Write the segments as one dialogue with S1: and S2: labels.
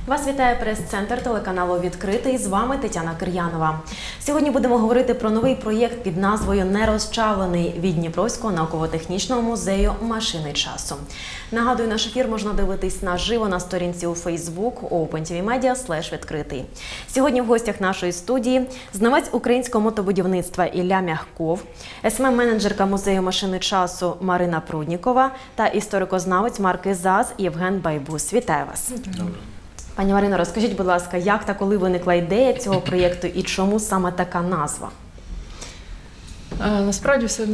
S1: Вас вітає прес-центр телеканалу «Відкритий». З вами Тетяна Кир'янова. Сьогодні будемо говорити про новий проєкт під назвою «Нерозчавлений» від Дніпровського науково-технічного музею «Машини часу». Нагадую, наш ефір можна дивитись наживо на сторінці у Facebook OpenTVMedia/відкритий. Сьогодні в гостях нашої студії знавець українського мотобудівництва Ілля Мягков, СММ-менеджерка музею «Машини часу» Марина Пруднікова та історико-знавець марки ЗАЗ Євген Байбус. Вітаю вас.
S2: Добре.
S1: Пані Марино, розкажіть, будь ласка, як та коли виникла ідея цього проєкту і чому саме така назва?
S2: Насправді все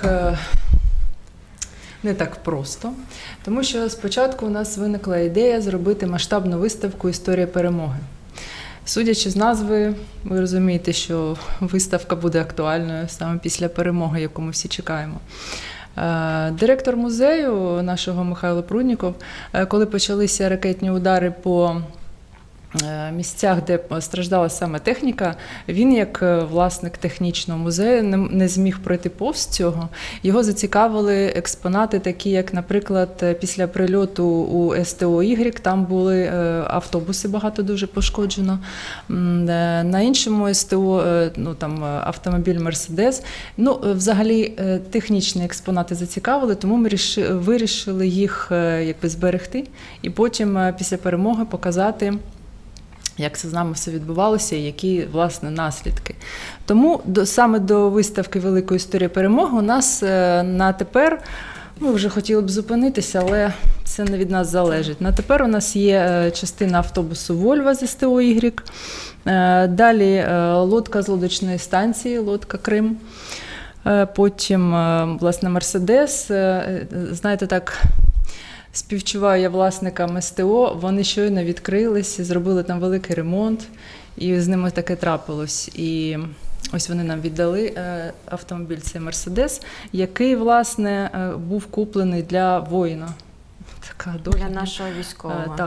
S2: не так просто, тому що спочатку у нас виникла ідея зробити масштабну виставку «Історія перемоги». Судячи з назви, ви розумієте, що виставка буде актуальною саме після перемоги, яку ми всі чекаємо. Директор музею нашого Михайло Прудніков, коли почалися ракетні удари по місцях, де страждала саме техніка, він, як власник технічного музею, не зміг пройти повз цього. Його зацікавили експонати такі, як, наприклад, після прильоту у СТО-Y, там були автобуси багато дуже пошкоджено. На іншому СТО, там автомобіль «Мерседес». Взагалі, технічні експонати зацікавили, тому ми вирішили їх зберегти і потім після перемоги показати, як це з нами все відбувалося і які, власне, наслідки. Тому саме до виставки «Великої історії перемоги» у нас на тепер, ми вже хотіли б зупинитися, але це не від нас залежить. На тепер у нас є частина автобусу «Вольво» з СТО-Y, далі лодка з лодочної станції, лодка «Крим», потім, власне, «Мерседес». Знаєте, так, співчуваю я власникам СТО, вони щойно відкрились, зробили там великий ремонт, і з ними таке трапилось. І ось вони нам віддали автомобіль, цей «Мерседес», який, власне, був куплений для воїна. Така доля.
S1: Для нашого військового,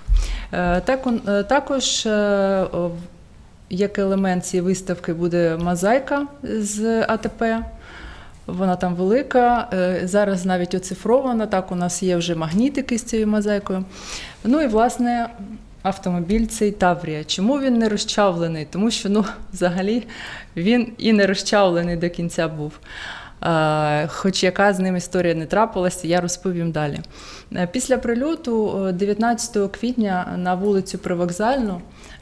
S2: Також, як елемент цієї виставки, буде мозаїка з АТП. Вона там велика, зараз навіть оцифрована, так, у нас є вже магнітики з цією мозаїкою. І, власне, автомобіль цей «Таврія». Чому він не розчавлений? Тому що, взагалі, він і не розчавлений до кінця був. Хоч яка з ним історія не трапилася, я розповім далі. Після прильоту 19 квітня на вулицю Привокзальну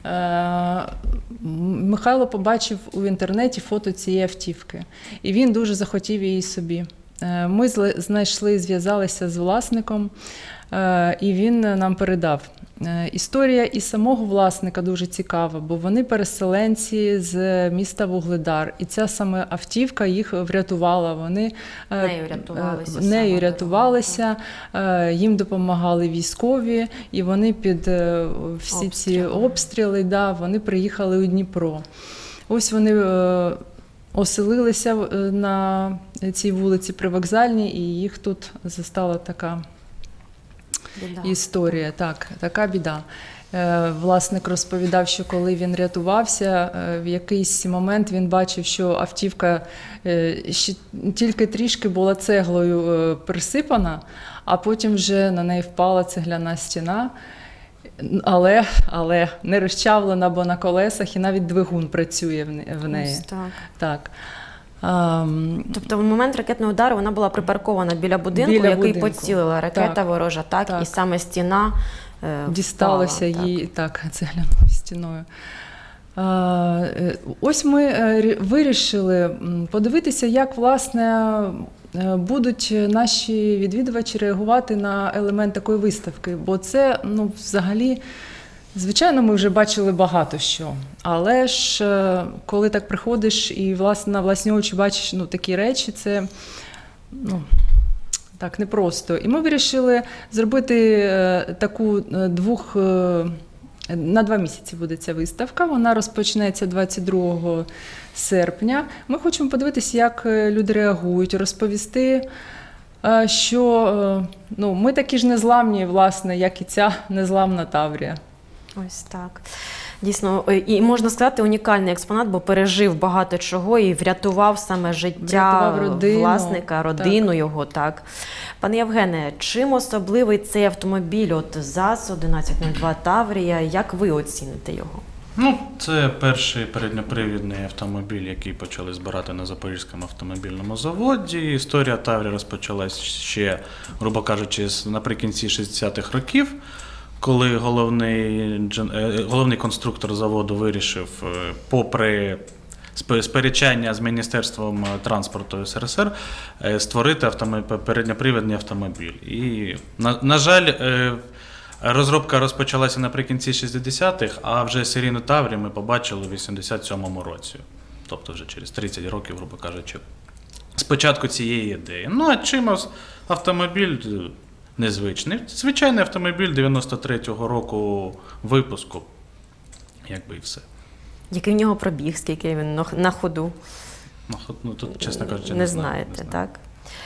S2: Михайло побачив у інтернеті фото цієї автівки, і він дуже захотів її собі. Ми зв'язалися з власником, і він нам передав. Історія і самого власника дуже цікава, бо вони переселенці з міста Вугледар, і ця саме автівка їх врятувала. Вони нею рятувалися, їм допомагали військові, і вони під всі ці обстріли, вони приїхали у Дніпро. Ось вони оселилися на цій вулиці Привокзальній, і їх тут застала така історія, така біда. Власник розповідав, що коли він рятувався, в якийсь момент він бачив, що автівка ще тільки трішки була цеглою присипана, а потім вже на неї впала цегляна стіна, але не розчавлена, бо на колесах, і навіть двигун працює в неї.
S1: Ось так. Тобто в момент ракетного удару вона була припаркована біля будинку, який поцілила ракета ворожа, і саме стіна
S2: дісталася їй цегляною стіною. Ось ми вирішили подивитися, як, власне, будуть наші відвідувачі реагувати на елемент такої виставки, бо це, взагалі, звичайно, ми вже бачили багато що, але ж коли так приходиш і, власне, на власні очі бачиш такі речі, це, так, непросто. І ми вирішили зробити таку на 2 місяці буде ця виставка, вона розпочнеться 22 серпня. Ми хочемо подивитися, як люди реагують, розповісти, що ми такі ж незламні, власне, як і ця незламна Таврія.
S1: Ось так. Дійсно, і можна сказати, унікальний експонат, бо пережив багато чого і врятував саме життя
S2: Врятував родину,
S1: власника, родину
S2: так.
S1: його, так. Пане Євгене, чим особливий цей автомобіль, от ЗАЗ-1102 Таврія, як ви оціните його?
S3: Ну, це перший передньопривідний автомобіль, який почали збирати на Запорізькому автомобільному заводі. Історія Таврії розпочалась ще, грубо кажучи, наприкінці 60-х років, коли головний конструктор заводу вирішив, попри сперечання з Міністерством транспорту СРСР, створити передньопривідний автомобіль. І, на жаль, розробка розпочалася наприкінці 60-х, а вже серійну Таврію ми побачили у 87-му році. Тобто вже через 30 років, грубо кажучи, спочатку цієї ідеї. Ну, а чимось автомобіль незвичний. Звичайний автомобіль 93-го року випуску, якби і все.
S1: Який в нього пробіг, скільки він на ходу?
S3: Ну, тут, чесно кажучи,
S1: не знаєте, так?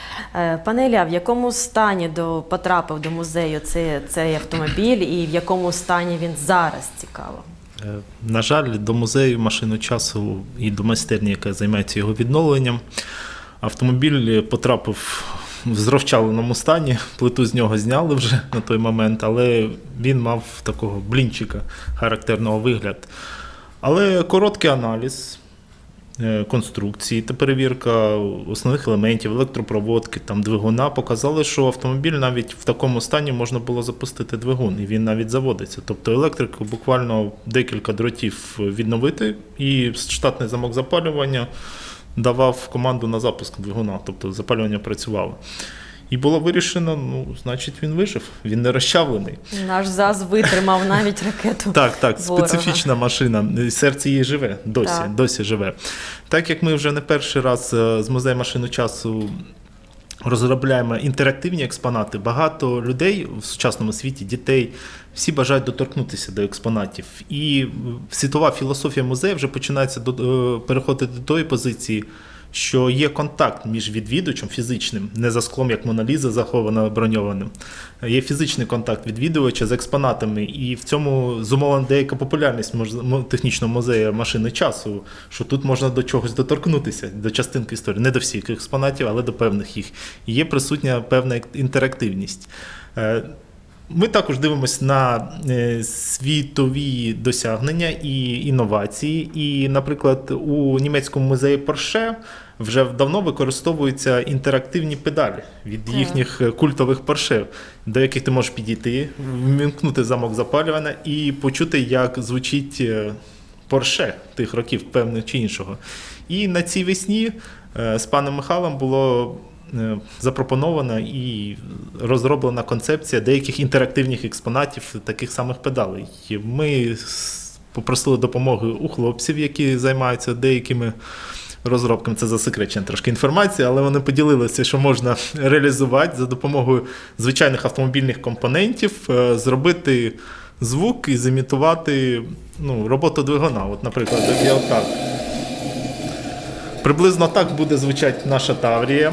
S1: Пане Ілля, в якому стані потрапив до музею цей автомобіль і в якому стані він зараз, цікаво?
S4: На жаль, до музею машину часу і до майстерні, яка займається його відновленням, автомобіль потрапив в зровчаленому стані, плиту з нього зняли вже на той момент, але він мав такого блінчика характерного вигляд. Але короткий аналіз конструкції та перевірка основних елементів, електропроводки, двигуна показали, що автомобіль навіть в такому стані можна було запустити двигун, і він навіть заводиться. Тобто електрик буквально декілька дротів відновити, і штатний замок запалювання давав команду на запуск двигуна, тобто запалювання працювало. І було вирішено, значить він вижив, він не розчавлений.
S1: Наш ЗАЗ витримав навіть ракету.
S4: Так,
S1: ворога.
S4: специфічна машина, серце її живе, досі живе. Так як ми вже не перший раз з музею машини часу розробляємо інтерактивні експонати, багато людей в сучасному світі, дітей, всі бажають доторкнутися до експонатів. І світова філософія музею вже починається переходити до тої позиції, що є контакт між відвідувачем фізичним, не за склом, як Мона Ліза, захована броньованим. Є фізичний контакт відвідувача з експонатами, і в цьому зумовлена деяка популярність технічного музею машини часу, що тут можна до чогось доторкнутися, до частинки історії. Не до всіх експонатів, але до певних їх. І є присутня певна інтерактивність. Ми також дивимося на світові досягнення і інновації. І, наприклад, у німецькому музеї Porsche вже давно використовуються інтерактивні педалі від їхніх культових Porsche, до яких ти можеш підійти, вмімкнути замок запалювання і почути, як звучить Porsche тих років певних чи іншого. І на цій весні з паном Михайлом було запропонована і розроблена концепція деяких інтерактивних експонатів таких самих педалей. Ми попросили допомоги у хлопців, які займаються деякими розробками. Це засекречена трошки інформація, але вони поділилися, що можна реалізувати за допомогою звичайних автомобільних компонентів, зробити звук і зімітувати роботу двигуна. От, наприклад, я отак. Приблизно так буде звучати наша Таврія.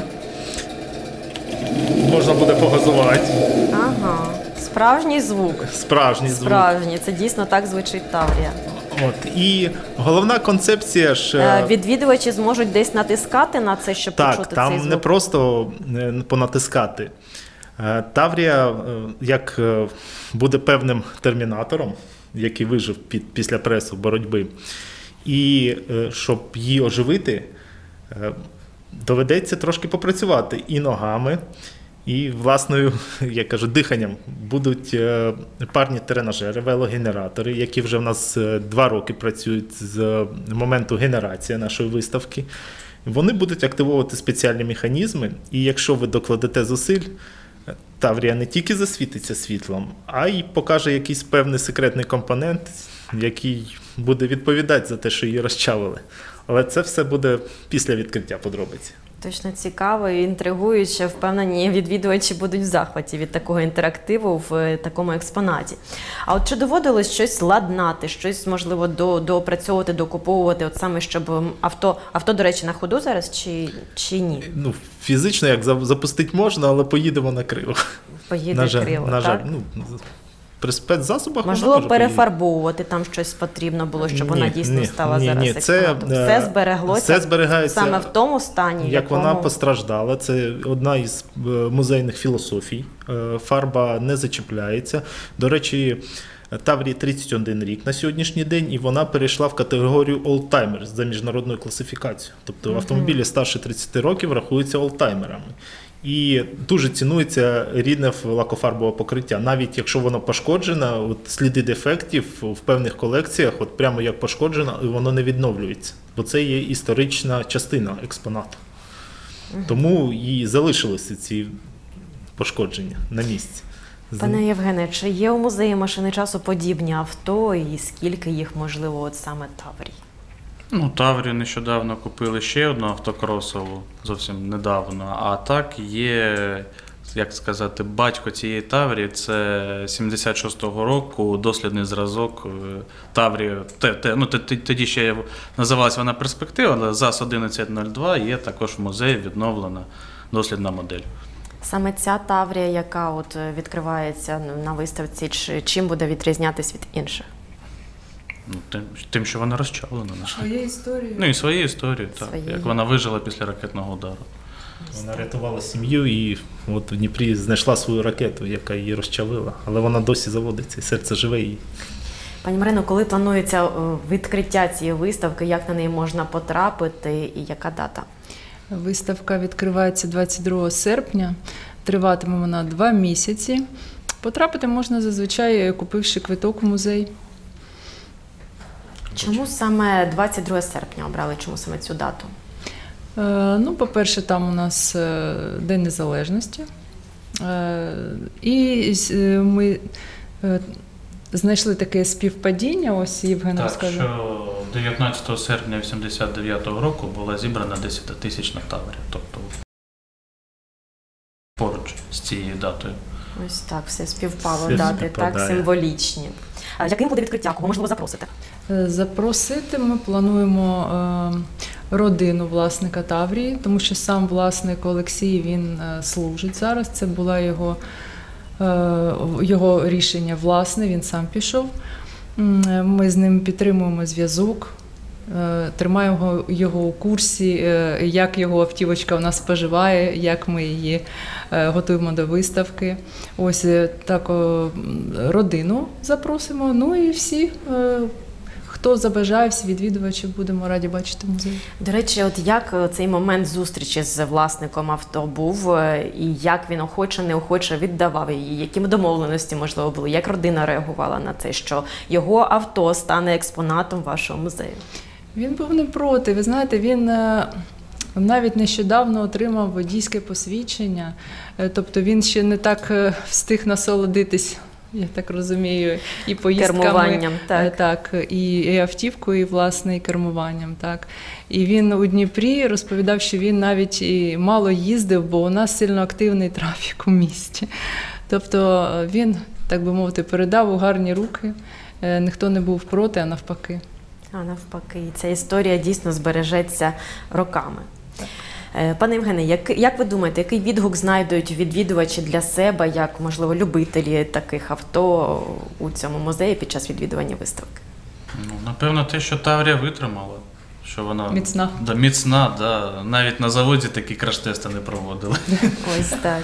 S4: Можна буде погазувати.
S1: Ага, справжній звук.
S4: Справжній.
S1: Це дійсно так звучить Таврія.
S4: І головна концепція ж...
S1: Відвідувачі зможуть десь натискати на це, щоб почути цей звук?
S4: Так, там не просто понатискати. Таврія, як буде певним термінатором, який вижив після пресу боротьби, і щоб її оживити, доведеться трошки попрацювати і ногами, і власною, я кажу, диханням. Будуть парні тренажери, велогенератори, які вже в нас 2 роки працюють з моменту генерації нашої виставки. Вони будуть активовувати спеціальні механізми, і якщо ви докладете зусиль, Таврія не тільки засвітиться світлом, а й покаже якийсь певний секретний компонент, який буде відповідати за те, що її розчавили. Але це все буде після відкриття подробиці.
S1: Точно цікаво і інтригуюче. Впевнені, відвідувачі будуть в захваті від такого інтерактиву в такому експонаті. А от чи доводилось щось ладнати, щось, можливо, доопрацьовувати, докуповувати, от саме, щоб авто, до речі, на ходу зараз чи ні?
S4: Фізично як запустити можна, але поїдемо на криво.
S1: Поїде криво,
S4: на жаль,
S1: так?
S4: при спецзасобах вона
S1: Можливо,
S4: може поїздити.
S1: перефарбовувати там щось потрібно було, щоб вона дійсно стала зараз
S4: Ні,
S1: експонатом. Все збереглося
S4: все зберігається
S1: саме в тому стані,
S4: як вона постраждала. Це одна із музейних філософій. Фарба не зачіпляється. До речі, Таврії 31 рік на сьогоднішній день, і вона перейшла в категорію олдтаймер за міжнародною класифікацією. Тобто автомобілі старше 30 років рахуються олдтаймерами. І дуже цінується рідне лакофарбове покриття. Навіть якщо воно пошкоджене, от сліди дефектів в певних колекціях, от прямо як пошкоджено, і воно не відновлюється. Бо це є історична частина експонату. Тому і залишилися ці пошкодження на місці.
S1: Пане Євгене, чи є у музеї машини часу подібні авто і скільки їх, можливо, от саме Таврій?
S3: Таврію нещодавно купили ще одну автокросову, зовсім недавно. А так є, як сказати, батько цієї Таврії, це 76-го року дослідний зразок Таврії. Тоді ще називалась вона «Перспектива», але ЗАЗ-1102 є також в музеї відновлена дослідна модель.
S1: Саме ця Таврія, яка от відкривається на виставці, чим буде відрізнятися від інших?
S3: Тим, що вона розчавлена.
S2: Своєю історією.
S3: І своєю історією, так. Як вона вижила після ракетного удару.
S4: Вона рятувала сім'ю і от в Дніпрі знайшла свою ракету, яка її розчавила. Але вона досі заводиться, і серце живе її.
S1: Пані Марино, коли планується відкриття цієї виставки, як на неї можна потрапити і яка дата?
S2: Виставка відкривається 22 серпня, триватиме вона 2 місяці. Потрапити можна зазвичай, купивши квиток у музей.
S1: Чому саме 22 серпня обрали, чому саме цю дату?
S2: По-перше, там у нас День Незалежності. І ми знайшли таке співпадіння, ось Євген розкаже.
S3: Так, що 19 серпня 1989 року була зібрана 10-тисячна Таврія, тобто поруч з цією датою.
S1: Ось так, все співпало, дати так символічні. А яким буде відкриття? Кого можливо запросити?
S2: Запросити ми плануємо родину власника Таврії, тому що сам власник Олексій, він служить зараз. Це було його рішення власне, він сам пішов. Ми з ним підтримуємо зв'язок, тримаємо його у курсі, як його автівочка у нас споживає, як ми її готуємо до виставки. Ось так родину запросимо, і всі, хто забажає, всі відвідувачі, будемо раді бачити музей.
S1: До речі, от як цей момент зустрічі з власником авто був, і як він охоче-неохоче віддавав її, які домовленості, можливо, були, як родина реагувала на це, що його авто стане експонатом вашого музею?
S2: Він був не проти. Ви знаєте, він навіть нещодавно отримав водійське посвідчення, тобто він ще не так встиг насолодитись, я так розумію, і поїздками,
S1: кермуванням,
S2: так, і автівкою, і власне, і кермуванням, так. І він у Дніпрі розповідав, що він навіть і мало їздив, бо у нас сильно активний трафік у місті. Тобто він, так би мовити, передав у гарні руки, ніхто не був проти, а навпаки.
S1: А навпаки, ця історія дійсно збережеться роками. Пане Євгене, як ви думаєте, який відгук знайдуть відвідувачі для себе, як, можливо, любителі таких авто у цьому музеї під час відвідування виставки?
S3: Напевно, те, що Таврія витримала. Що вона
S2: міцна.
S3: Міцна. Навіть на заводі такі краш-тести не проводили.
S1: Ось так.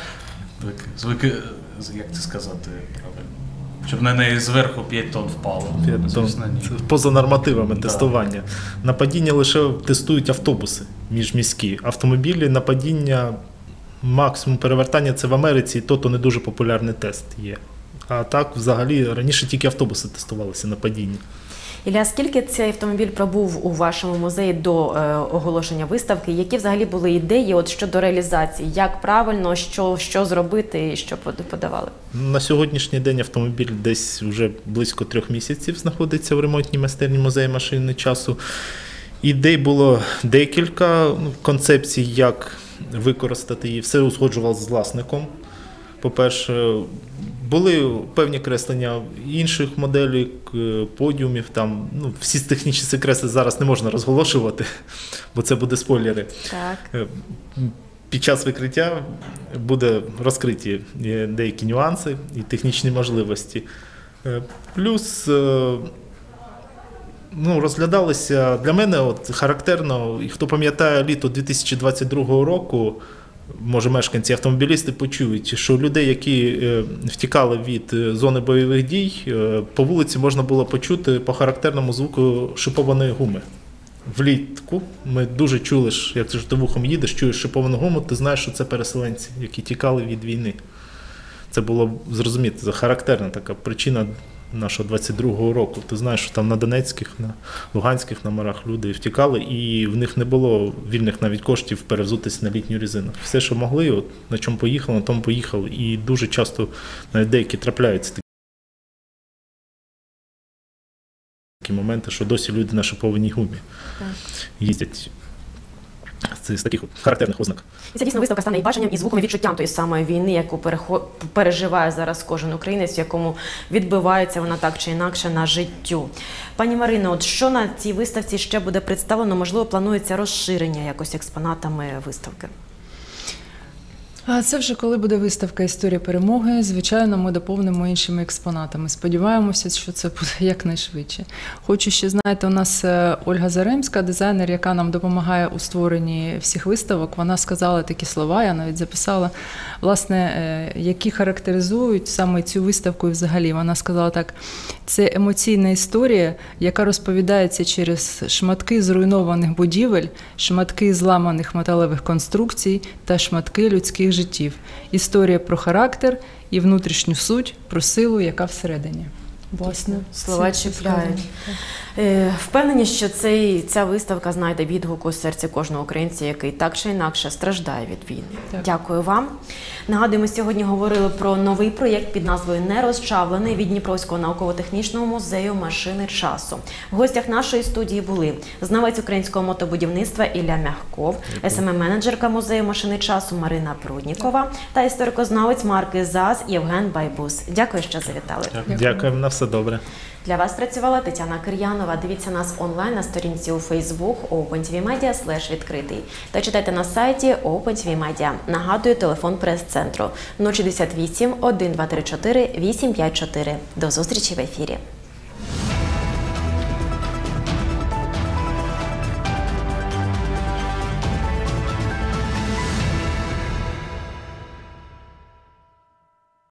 S3: Як це сказати правильно? Щоб на неї зверху 5 тонн впало.
S4: 5 тонн. Поза нормативами тестування. На падіння лише тестують автобуси міжміські. Автомобілі на падіння, максимум перевертання – це в Америці, і то не дуже популярний тест є. А так, взагалі, раніше тільки автобуси тестувалися на падіння.
S1: Ілля, скільки цей автомобіль пробув у вашому музеї до оголошення виставки? Які взагалі були ідеї щодо реалізації? Як правильно, що зробити і що подавали?
S4: На сьогоднішній день автомобіль десь вже близько 3 місяців знаходиться в ремонтній майстерні музею машини часу. Ідей було декілька концепцій, як використати її. Все узгоджував з власником. По-перше, були певні креслення інших моделей, подіумів, всі технічні кресли зараз не можна розголошувати, бо це буде спойлери.
S1: Так.
S4: Під час викриття буде розкриті деякі нюанси і технічні можливості. Плюс розглядалися для мене характерно, і хто пам'ятає літо 2022 року, може мешканці автомобілісти почують, що людей, які втікали від зони бойових дій, по вулиці можна було почути по характерному звуку шипованої гуми. Влітку ми дуже чули, як ти вухом їдеш, чуєш шиповану гуму, ти знаєш, що це переселенці, які тікали від війни. Це було, зрозуміти, характерна така причина нашого 22-го року. Ти знаєш, що там на Донецьких, на Луганських номерах люди втікали, і в них не було вільних навіть коштів перевзутися на літню резину. Все, що могли, на чому поїхали, на тому поїхали. І дуже часто навіть деякі трапляються такі моменти, що досі люди на шипованій гумі їздять. Це з таких характерних ознак.
S1: І це дійсно виставка стане і баченням, і звуком, і відчуттям тої самої війни, яку переживає зараз кожен українець, в якому відбивається вона так чи інакше на життю. Пані Марино, що на цій виставці ще буде представлено? Можливо, планується розширення якось експонатами виставки?
S2: А це вже коли буде виставка «Історія перемоги», звичайно, ми доповнимо іншими експонатами. Сподіваємося, що це буде якнайшвидше. Хочу ще, знаєте, у нас Ольга Заремська, дизайнер, яка нам допомагає у створенні всіх виставок, вона сказала такі слова, я навіть записала, власне, які характеризують саме цю виставку і взагалі. Вона сказала так: це емоційна історія, яка розповідається через шматки зруйнованих будівель, шматки зламаних металевих конструкцій та шматки людських життів. Історія про характер і внутрішню суть, про силу, яка всередині. Власне,
S1: слова чіпляють. Впевнені, що ця виставка знайде відгук у серці кожного українця, який так чи інакше страждає від війни. Так. Дякую вам. Нагадую, ми сьогодні говорили про новий проєкт під назвою «Нерозчавлений» від Дніпровського науково-технічного музею машини часу. В гостях нашої студії були знавець українського мотобудівництва Ілля Мягков, СММ-менеджерка музею машини часу Марина Пруднікова та історикознавець марки ЗАЗ Євген Байбус. Дякую, що завітали.
S4: Дякуємо, на все добре.
S1: Для вас працювала Тетяна Кир'янова. Дивіться нас онлайн на сторінці у Facebook OpenTVMedia/відкритий та читайте на сайті OpenTVMedia. Нагадую, телефон прес-центру 068 1234 854. До зустрічі в ефірі.